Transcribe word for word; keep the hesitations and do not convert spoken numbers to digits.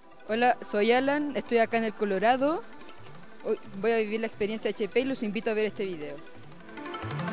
Hola, soy Alan, estoy acá en el Colorado. Hoy voy a vivir la experiencia H P y los invito a ver este video.